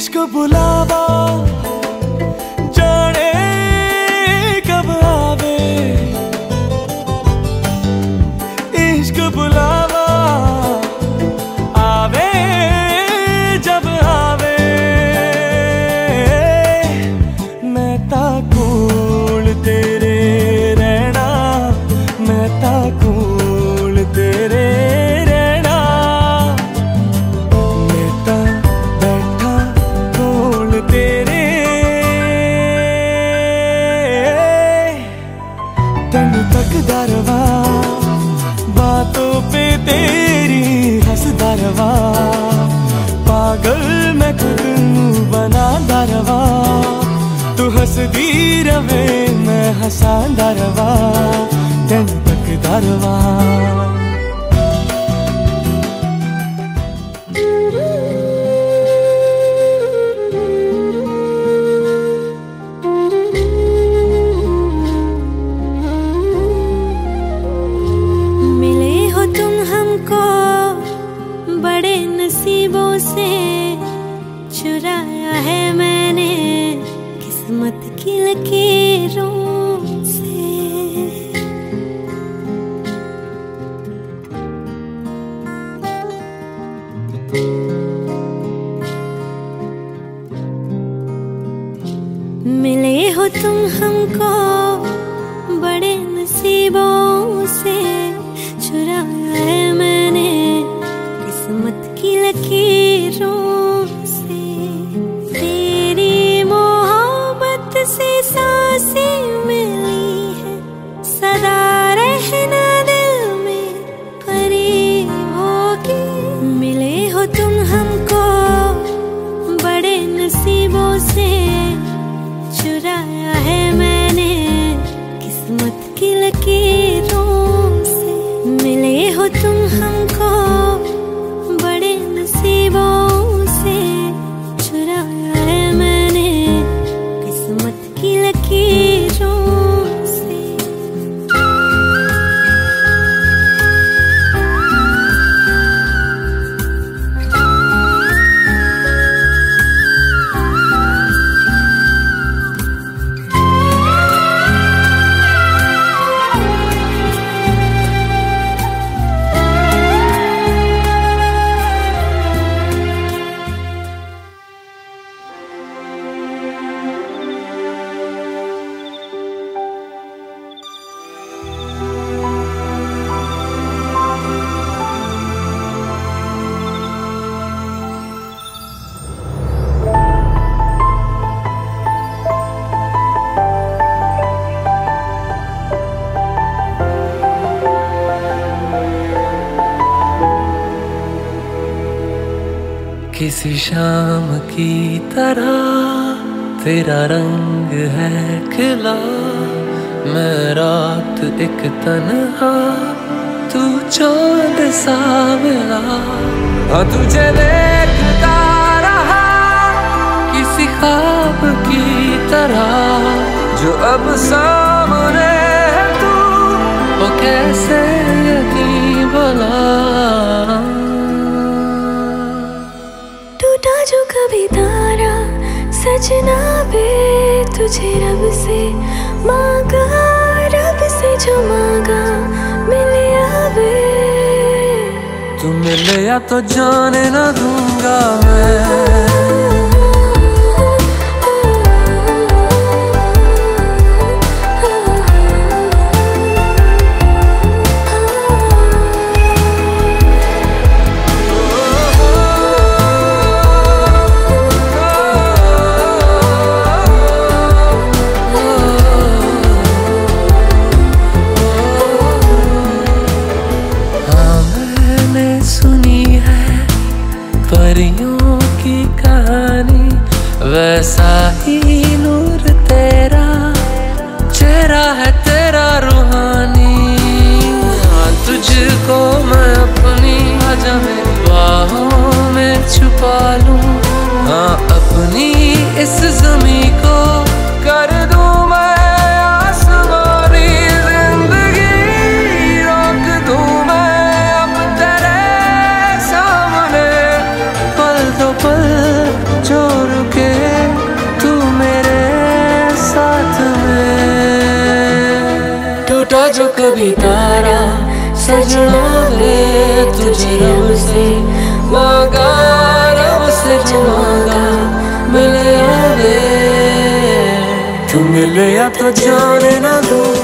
इश्क बुलावा जाने कब आवे, इश्क बुलावा आवे जब आवे। मैं ताकूल तेरे रहना, मैं ताकूल तेरे रहना, मैं ता बैठा कोल तेरे। तेनू तकदा रवा बातों पे तेरी हंसदा रवा, पागल मैं खुद नू बनांदा रवा। तू हंसदी रवे मैं हंसांदा रवा, तेनू तकदा रवा। बड़े नसीबों से चुराया है मैंने किस्मत की लकीरों से। मिले हो तुम हमको बड़े नसीबों से, चुराया है मैंने किस्मत की लकीरों से। तेरी मोहब्बत से सांसें मिली है, सदा रहना दिल में करीब होगी। मिले हो तुम हमको बड़े नसीबों से, चुराया है मैंने किस्मत की लकीरों से। मिले हो तुम हमको बड़े नसीबों से, चुराया है मैंने किस्मत की लकीरों से। किसी शाम की तरह तेरा रंग है खिला, मैं रात एक तन्हा तू चाँद सा मिला। हाँ तुझे देखता रहा किसी ख्वाब की तरह, जो अब सामने है तू वो कैसे यकीन भला। टूटा जो कभी तारा सजना वे, तुझे रब से मांगा, रब से जो मांगा मिले आवे। तू मिले या तो जाने ना दूंगा मैं। परियों की कहानी वैसा ही नूर तेरा, चेहरा है तेरा रूहानी। हाँ तुझको मैं अपनी आजा मेरी बाहों में छुपा लूं, हाँ अपनी इस ज़मीं को कर दूं मैं आसमानी। जिंदगी रोक दूं मैं अब तेरे सामने, पल दो पल जोर भी तारा सजना वे तुझे रब से मांगा, रब से जो मांगा मिले आवे। तू मिले या तो जाने ना दूँ